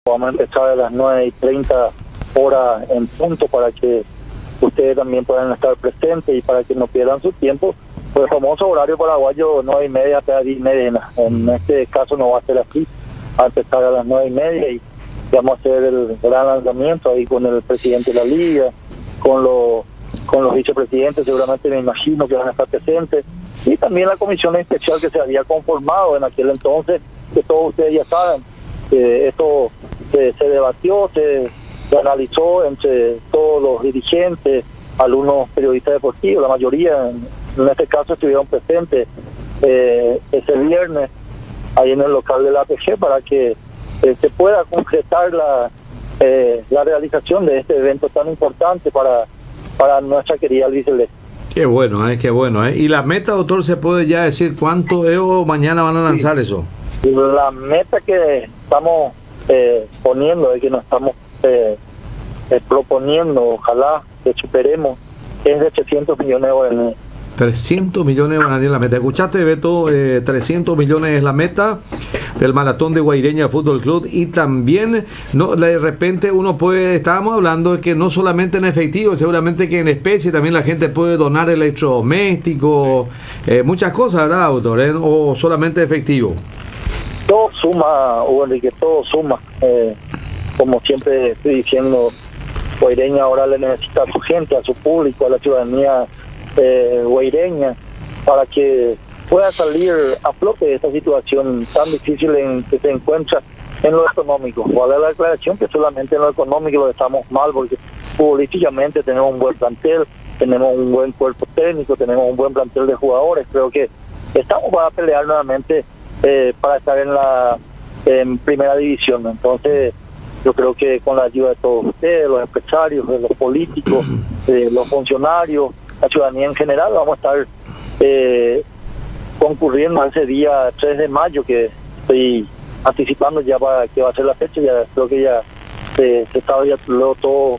vamos a empezar a las 9:30 horas en punto para que ustedes también puedan estar presentes y para que no pierdan su tiempo. Pues el famoso horario paraguayo, 9:30 hasta 10:30. En este caso no va a ser así, va a empezar a las 9:30 y vamos a hacer el gran lanzamiento ahí con el presidente de la liga, con los vicepresidentes, seguramente me imagino que van a estar presentes, y también la comisión especial que se había conformado en aquel entonces, que todos ustedes ya saben. Esto se debatió, se analizó entre todos los dirigentes, algunos periodistas deportivos, la mayoría en este caso estuvieron presentes ese viernes ahí en el local de la APG para que se pueda concretar la realización de este evento tan importante para nuestra querida albiceleste. Qué bueno, qué bueno. Y la meta, doctor, ¿se puede ya decir cuánto o mañana van a lanzar eso? La meta que estamos poniendo, de que nos estamos proponiendo, ojalá que superemos, es de 300 millones de guaraníes. 300 millones de guaraníes es la meta. ¿Escuchaste, Beto? 300 millones es la meta del Maratón de Guaireña Fútbol Club. Y también, no, de repente uno puede, estábamos hablando de que no solamente en efectivo, seguramente que en especie también la gente puede donar electrodomésticos, muchas cosas, ¿verdad, doctor? ¿O solamente efectivo? Todo suma, Hugo Enrique, todo suma. Como siempre estoy diciendo, Guaireña ahora le necesita a su gente, a su público, a la ciudadanía guaireña, para que pueda salir a flote de esta situación tan difícil en que se encuentra en lo económico. Vale la declaración que solamente en lo económico lo estamos mal, porque futbolísticamente tenemos un buen plantel, tenemos un buen cuerpo técnico, tenemos un buen plantel de jugadores. Creo que estamos para pelear nuevamente para estar en primera división. Entonces yo creo que con la ayuda de todos ustedes, los empresarios, de los políticos, de los funcionarios, la ciudadanía en general, vamos a estar concurriendo a ese día 3 de mayo, que estoy anticipando ya para que va a ser la fecha. Ya creo que ya se estaba ya todo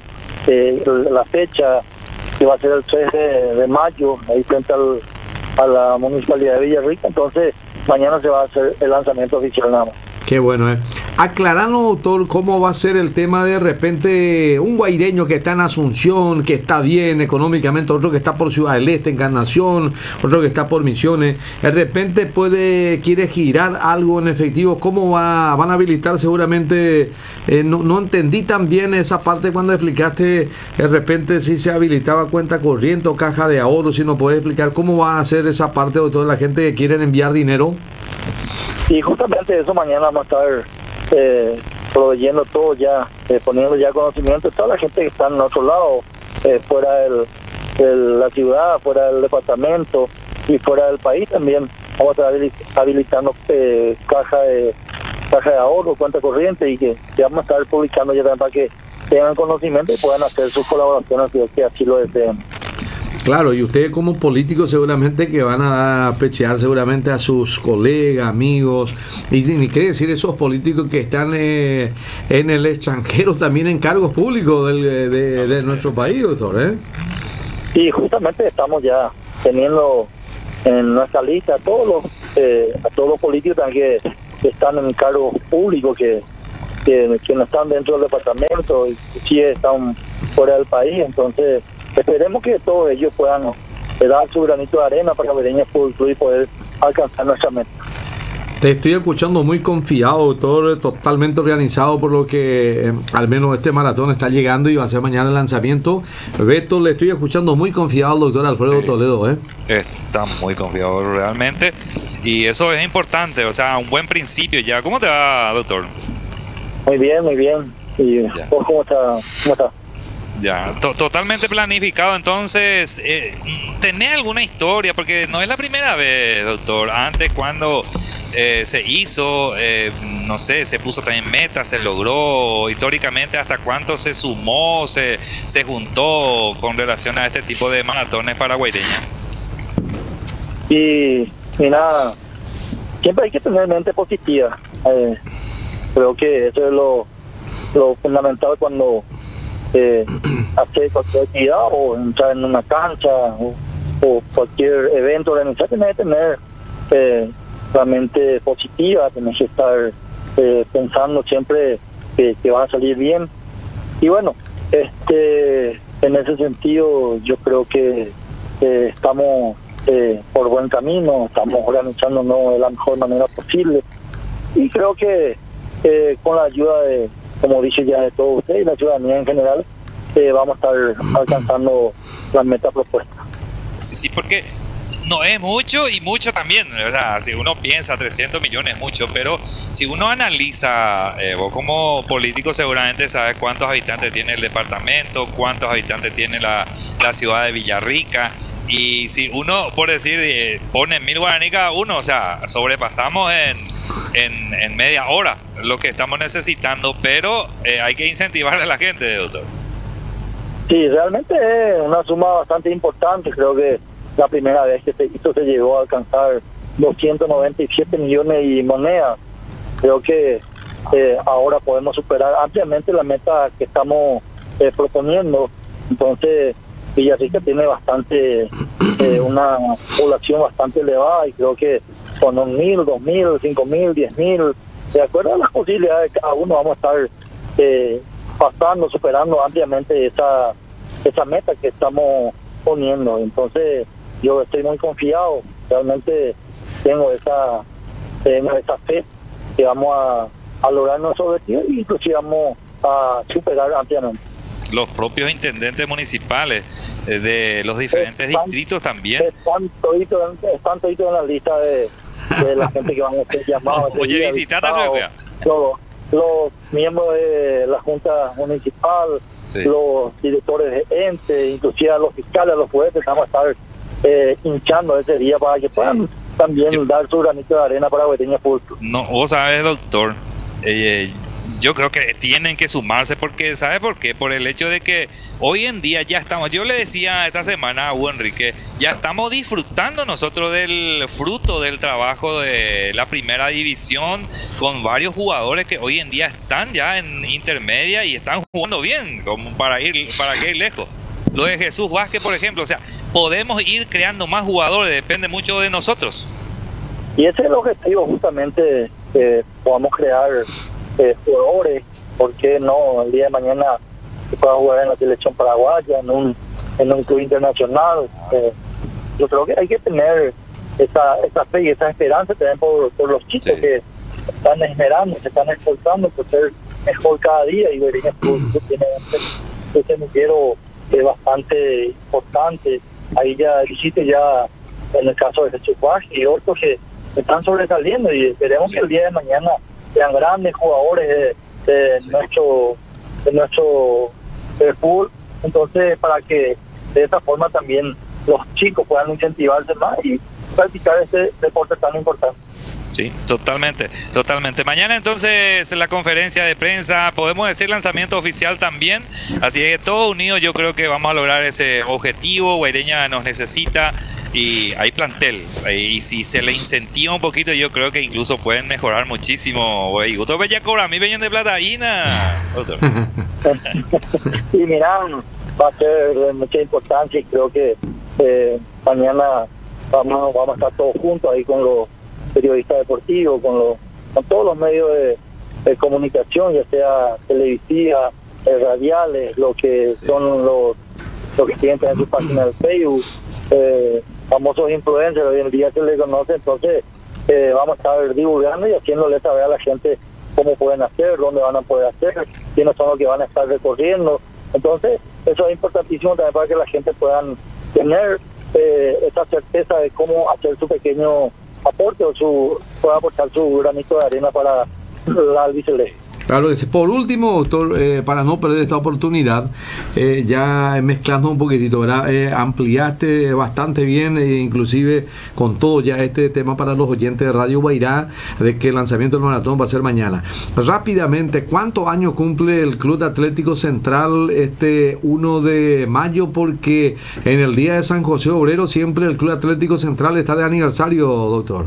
la fecha, que va a ser el 3 de mayo, ahí frente a la municipalidad de Villarrica. Entonces mañana se va a hacer el lanzamiento oficial nada más. Qué bueno, Aclaranos, doctor, cómo va a ser el tema de repente un guaireño que está en Asunción, que está bien económicamente, otro que está por Ciudad del Este, Encarnación, otro que está por Misiones, de repente quiere girar algo en efectivo. ¿Cómo van a habilitar seguramente? No entendí tan bien esa parte cuando explicaste de repente si se habilitaba cuenta corriente o caja de ahorro. Si nos puede explicar cómo va a ser esa parte de toda la gente que quieren enviar dinero. Y justamente eso mañana vamos a estar proveyendo todo ya, poniendo ya conocimiento a toda la gente que está en otro lado, fuera de la ciudad, fuera del departamento y fuera del país también. Vamos a estar habilitando caja de ahorro, cuenta corriente, y que vamos a estar publicando ya también para que tengan conocimiento y puedan hacer sus colaboraciones que así lo deseen. Claro, y ustedes como políticos seguramente que van a pechear seguramente a sus colegas, amigos, y ni qué decir esos políticos que están en el extranjero también en cargos públicos de nuestro país, doctor. Sí, justamente estamos ya teniendo en nuestra lista a todos los políticos también que están en cargos públicos, que no están dentro del departamento y que sí están fuera del país. Entonces esperemos que todos ellos puedan dar su granito de arena para Guaireña Fútbol Club y poder alcanzar nuestra meta. Te estoy escuchando muy confiado, doctor, totalmente organizado por lo que al menos este maratón está llegando y va a ser mañana el lanzamiento. Beto, le estoy escuchando muy confiado al doctor Alfredo Toledo. Está muy confiado realmente y eso es importante, o sea, un buen principio ya. ¿Cómo te va, doctor? Muy bien, muy bien. ¿Y vos cómo estás? Ya, totalmente planificado. Entonces, ¿tenés alguna historia? Porque no es la primera vez, doctor. Antes, cuando se hizo, no sé, se puso también meta, se logró, históricamente, ¿hasta cuánto se sumó, se juntó con relación a este tipo de maratones para Guaireña? Y nada, siempre hay que tener mente positiva. Creo que eso es lo fundamental cuando hacer cualquier actividad o entrar en una cancha o cualquier evento organizado. Tenés que tener la mente positiva, tenés que estar pensando siempre que van a salir bien. Y bueno, en ese sentido yo creo que estamos por buen camino, estamos organizándonos de la mejor manera posible, y creo que con la ayuda de, como dije ya, de todos ustedes y la ciudadanía en general, vamos a estar alcanzando las metas propuestas. Sí, porque no es mucho y mucho también, ¿verdad? Si uno piensa 300 millones es mucho, pero si uno analiza, vos como político seguramente sabes cuántos habitantes tiene el departamento, cuántos habitantes tiene la ciudad de Villarrica, y si uno, por decir, pone 1000 guaraní cada uno, o sea, sobrepasamos en media hora lo que estamos necesitando, pero hay que incentivarle a la gente, doctor. Sí, realmente es una suma bastante importante. Creo que la primera vez que esto se llegó a alcanzar 297 millones y monedas. Creo que ahora podemos superar ampliamente la meta que estamos proponiendo. Entonces, Villarrica tiene bastante, una población bastante elevada, y creo que con 1000, 2000, 5000, 10000, de acuerdo a las posibilidades de cada uno, vamos a estar pasando, superando ampliamente esa meta que estamos poniendo. Entonces yo estoy muy confiado, realmente tengo esa fe que vamos a lograr nuestro objetivo, y inclusive vamos a superar ampliamente. Los propios intendentes municipales de los diferentes distritos también están toditos en la lista de la gente que van a ser llamados. Oye, visitar los miembros de la Junta Municipal, sí, los directores de entes, inclusive a los fiscales, a los jueces, vamos a estar hinchando ese día para que puedan también dar su granito de arena para Guaiteña Público. No, vos sabes, doctor, yo creo que tienen que sumarse, porque ¿sabe por qué? Por el hecho de que hoy en día ya estamos, yo le decía esta semana a Hugo Enrique, ya estamos disfrutando nosotros del fruto del trabajo de la primera división, con varios jugadores que hoy en día están ya en intermedia y están jugando bien, como para que ir lejos. Lo de Jesús Vázquez, por ejemplo, o sea, podemos ir creando más jugadores, depende mucho de nosotros. Y ese es el objetivo, justamente, podamos crear jugadores. ¿Por qué no el día de mañana se pueda jugar en la selección paraguaya, en un club internacional? Yo creo que hay que tener esa fe y esa esperanza también por los chicos, sí, que están esmerando, se están esforzando por ser mejor cada día, y Guaiteña tiene ese semillero bastante importante. Ahí ya existe, ya en el caso de Jesús Vázquez y otros que están sobresaliendo, y esperemos que el día de mañana sean grandes jugadores de nuestro fútbol. Entonces, para que de esa forma también los chicos puedan incentivarse más y practicar ese deporte tan importante. Sí, totalmente. Mañana entonces la conferencia de prensa, podemos decir lanzamiento oficial también, así que todos unidos yo creo que vamos a lograr ese objetivo. Guaireña nos necesita y hay plantel, y si se le incentiva un poquito yo creo que incluso pueden mejorar muchísimo. Güey, ¿usted ve ya cobra? A mí venían de plata y y mira, va a ser de mucha importancia, y creo que mañana vamos a estar todos juntos ahí con los periodistas deportivos, con todos los medios de comunicación, ya sea televisiva, radiales, lo que son los que tienen en su página de Facebook, famosos influencers, hoy en día se les conoce. Entonces vamos a estar divulgando y haciéndole saber a la gente cómo pueden hacer, dónde van a poder hacer, quiénes son los que van a estar recorriendo. Entonces eso es importantísimo también para que la gente puedan tener esa certeza de cómo hacer su pequeño aporte, o pueda aportar su granito de arena para la albiceleste. Claro que sí. Por último, doctor, para no perder esta oportunidad, ya mezclando un poquitito, ¿verdad? Ampliaste bastante bien, inclusive con todo ya este tema para los oyentes de Radio Guairá, de que el lanzamiento del maratón va a ser mañana. Rápidamente, ¿cuántos años cumple el Club Atlético Central 1 de mayo? Porque en el día de San José Obrero siempre el Club Atlético Central está de aniversario, doctor.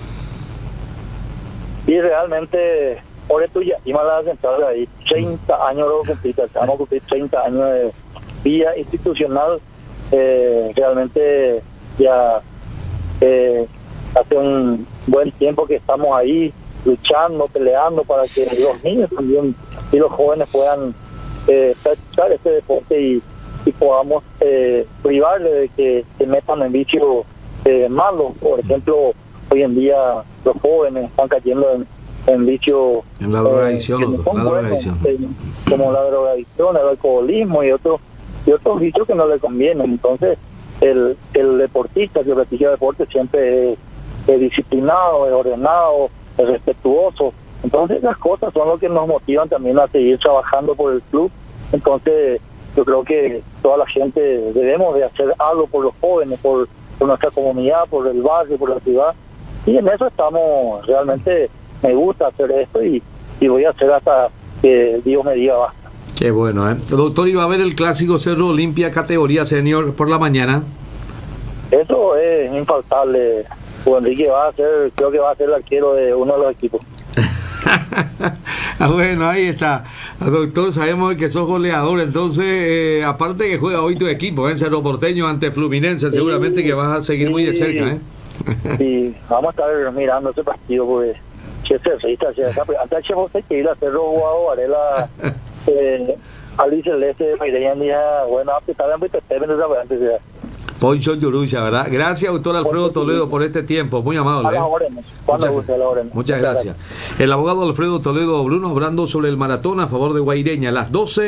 Y realmente, por esto ya y más la central ahí 30 años lo cumplir, vamos a cumplir 30 años de vía institucional. Realmente ya hace un buen tiempo que estamos ahí, luchando, peleando para que los niños también y los jóvenes puedan practicar este deporte y podamos privarle de que se metan en vicios malos. Por ejemplo, hoy en día los jóvenes están cayendo en vicios en la drogadicción, como la drogadicción, el alcoholismo y otros vicios que no le convienen. Entonces el deportista que practica deporte siempre es disciplinado, es ordenado, es respetuoso. Entonces las cosas son lo que nos motivan también a seguir trabajando por el club. Entonces yo creo que toda la gente debemos de hacer algo por los jóvenes, por nuestra comunidad, por el barrio, por la ciudad, y en eso estamos. Realmente me gusta hacer esto y voy a hacer hasta que Dios me diga basta. Qué bueno, Doctor, ¿iba a ver el clásico Cerro Olimpia categoría senior por la mañana? Eso es infaltable. Juan Enrique creo que va a ser el arquero de uno de los equipos. Bueno, ahí está, doctor, sabemos que sos goleador, entonces aparte que juega hoy tu equipo en Cerro Porteño ante Fluminense, seguramente que vas a seguir muy de cerca. Sí, vamos a estar mirando ese partido porque hasta Che José que ir a Cerro jugado Varela Alice Celeste de Mayreña, bueno, a pesar de Poncho Yurucha, ¿verdad? Gracias, doctor Alfredo Toledo, por este tiempo, muy amable. Muchas gracias. El abogado Alfredo Toledo Bruno hablando sobre el maratón a favor de Guaireña, las 12.